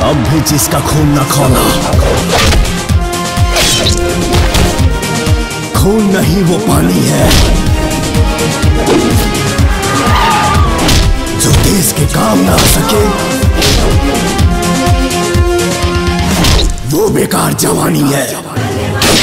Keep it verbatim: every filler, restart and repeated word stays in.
अब भी जिसका खून न खौला, खून नहीं वो पानी है जो देश के काम ना आ सके, वो बेकार जवानी है।